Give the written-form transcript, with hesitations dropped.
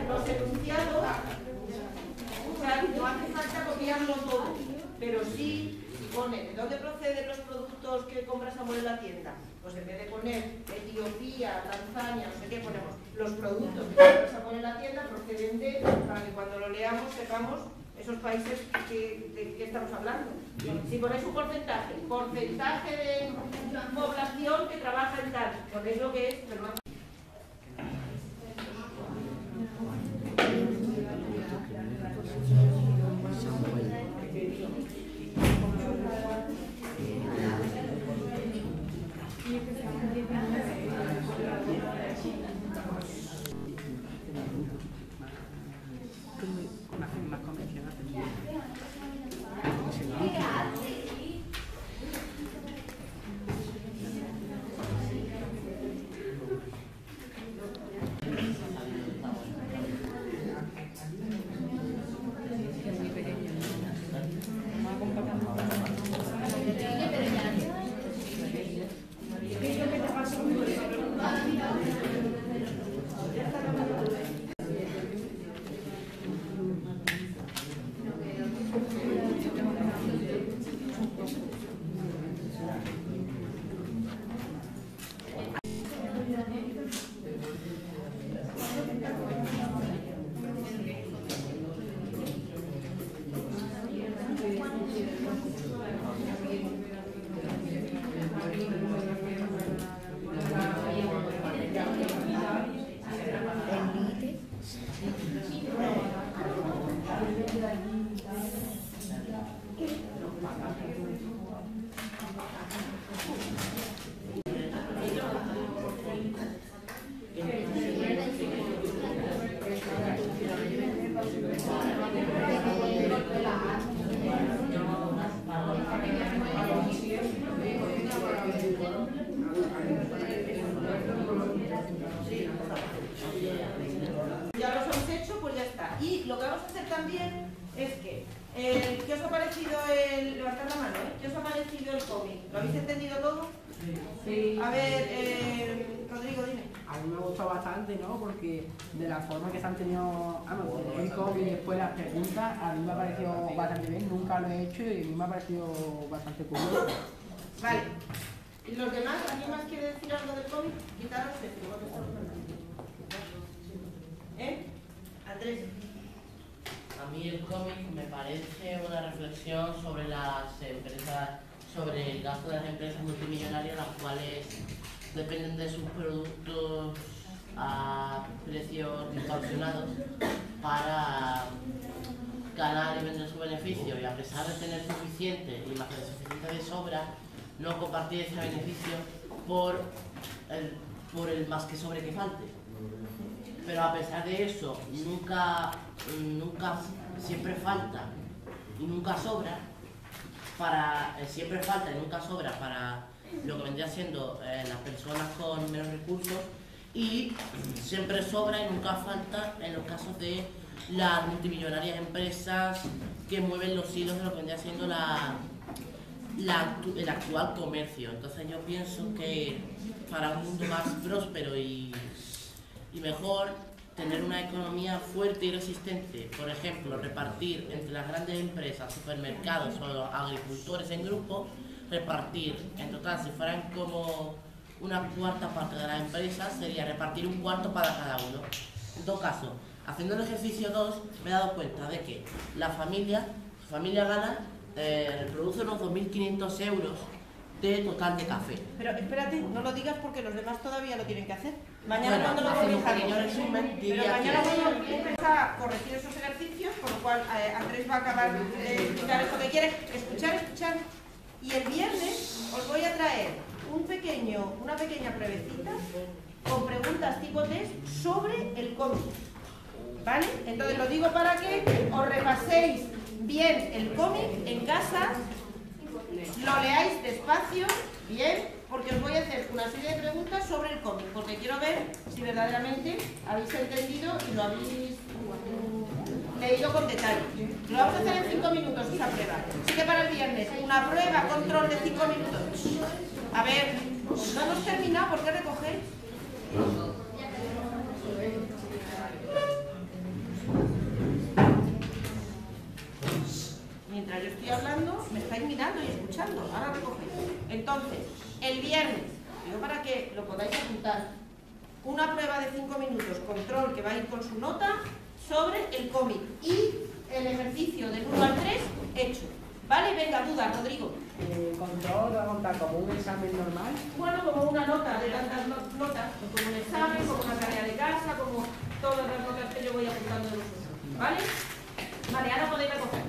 los enunciados, o sea, no hace falta copiarlo todo, pero sí, si pone de dónde proceden los productos que compra Samuel en la tienda, pues en vez de poner Etiopía, Tanzania, no sé qué, ponemos los productos que compra Samuel en la tienda proceden de, para que cuando lo leamos sepamos esos países de que estamos hablando. Si ponéis un porcentaje de población que trabaja en tal, ponéis lo que es, pero no. Ya los hemos hecho, pues ya está. Y lo que vamos a hacer también es que, ¿qué os ha parecido el... levantad la mano, ¿eh? ¿Qué os ha parecido el cómic? ¿Lo habéis entendido todo? Sí. A ver, Rodrigo, dime. A mí me ha gustado bastante, ¿no? Porque de la forma que se han tenido el cómic y después las preguntas, a mí me ha parecido bastante bien, nunca lo he hecho y a mí me ha parecido bastante curioso. Vale. ¿Y los demás? ¿Alguien más quiere decir algo del cómic? Quitaros esto. Andrés. A mí el cómic me parece una reflexión sobre las empresas, sobre el gasto de las empresas multimillonarias, las cuales dependen de sus productos a precios distorsionados para ganar y vender su beneficio, y a pesar de tener suficiente y más que suficiente de sobra, no compartir ese beneficio por el más que sobre que falte. Pero a pesar de eso, nunca siempre falta y nunca sobra para lo que vendría siendo las personas con menos recursos, y siempre sobra y nunca falta en los casos de las multimillonarias empresas que mueven los hilos de lo que vendría siendo el actual comercio. Entonces yo pienso que para un mundo más próspero y mejor, tener una economía fuerte y resistente, por ejemplo, repartir entre las grandes empresas, supermercados o agricultores en grupo, repartir, en total, si fueran como una cuarta parte de las empresas, sería repartir un cuarto para cada uno. En todo caso, haciendo el ejercicio 2, me he dado cuenta de que su familia gana, produce unos 2.500 euros de total de café. Pero espérate, no lo digas porque los demás todavía lo tienen que hacer. Mañana cuando lo corrijamos. Pero mañana cuando empezar a corregir esos ejercicios, por lo cual Andrés va a acabar de explicar esto que quiere. Escuchar. Y el viernes os voy a traer una pequeña pruebecita con preguntas tipo test sobre el cómic. ¿Vale? Entonces lo digo para que os repaséis bien el cómic en casa, lo leáis despacio, bien, porque os voy a hacer una serie de preguntas sobre el cómic, porque quiero ver si verdaderamente habéis entendido y lo habéis leído con detalle. Lo vamos a hacer en 5 minutos esa prueba. Así que para el viernes, una prueba, control de 5 minutos. A ver, no hemos terminado, ¿por qué recogéis? Entonces, el viernes, digo para que lo podáis apuntar, una prueba de 5 minutos, control, que va a ir con su nota, sobre el cómic y el ejercicio del 1 al 3 hecho. ¿Vale? Venga, duda, Rodrigo. ¿Control va a contar como un examen normal? Bueno, como una nota de tantas notas, como un examen, como una tarea de casa, como todas las notas que yo voy apuntando de vosotros. ¿Vale? Vale, ahora podéis recoger.